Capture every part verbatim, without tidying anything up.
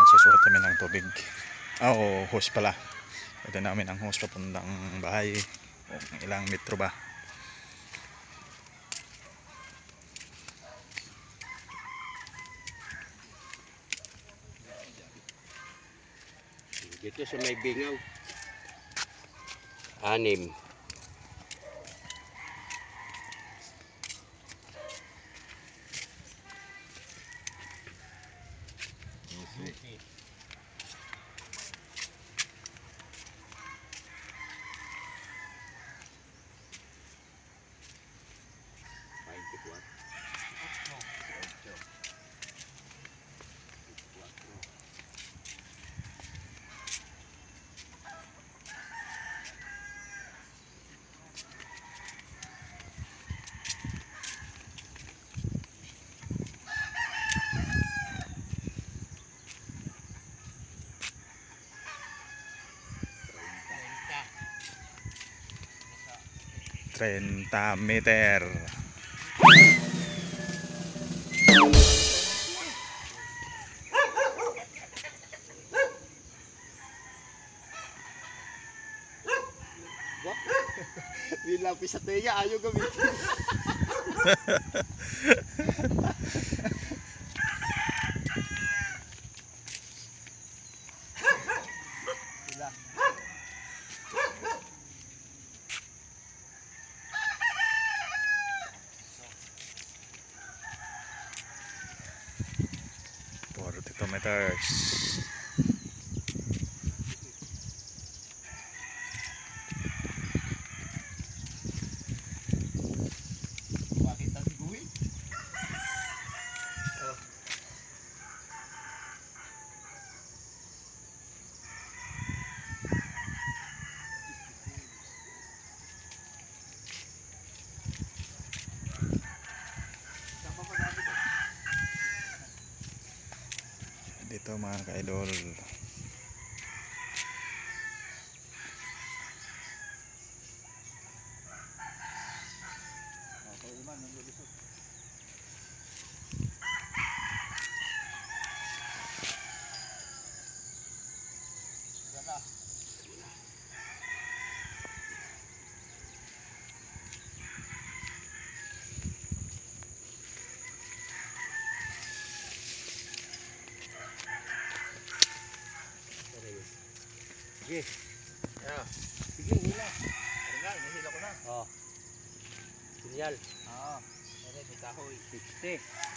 magsusukat kami ng tubig. Ah, o hose pala. Pwede namin ang hose papuntang bahay. Kung ilang metro ba. Dito sa may bingaw. Anim. treinta meter. Nilapis sa teya, ayaw gamitin. forty-two meters. Makita si Gui. Oh. Dito mga ka-idol. Sige. Yeah. Sige, hila. Aringal, nahila ko na. Oh. Sinyal. Oo. Meron, may kahoy. sixty.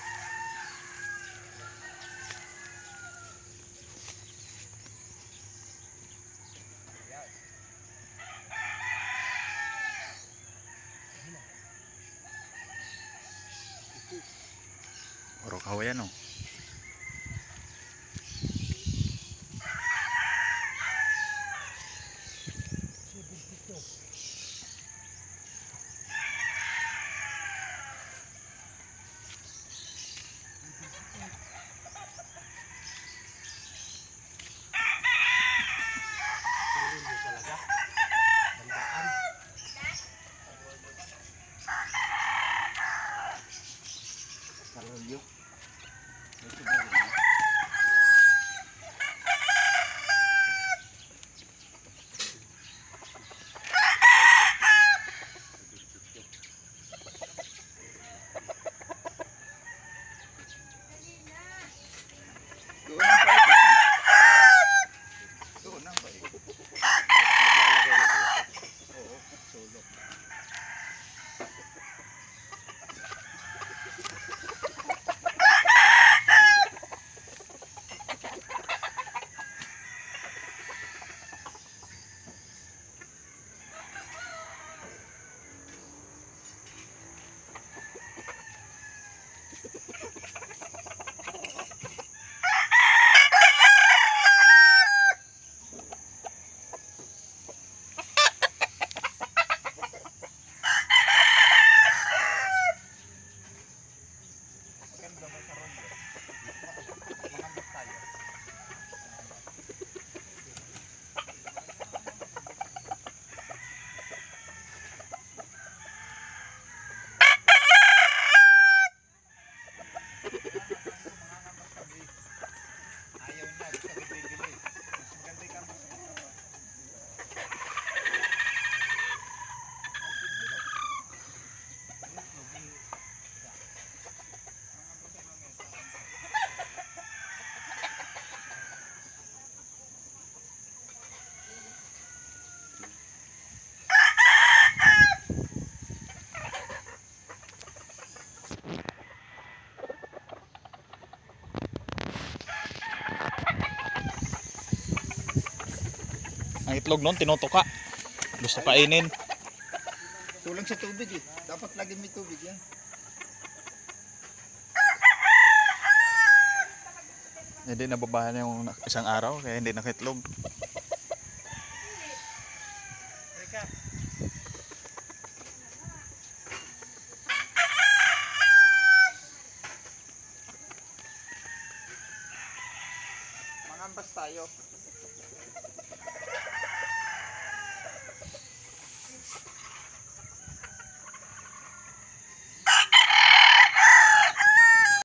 Puro kawayan o. Talaga. Bandaan. Karolyo. Ang itlog nun, tinutuka. Gusto kainin. Tulang sa tubig eh. Dapat lagi may tubig yan. Hindi nababahan yung isang araw, kaya hindi nakitlog. Mangambas tayo.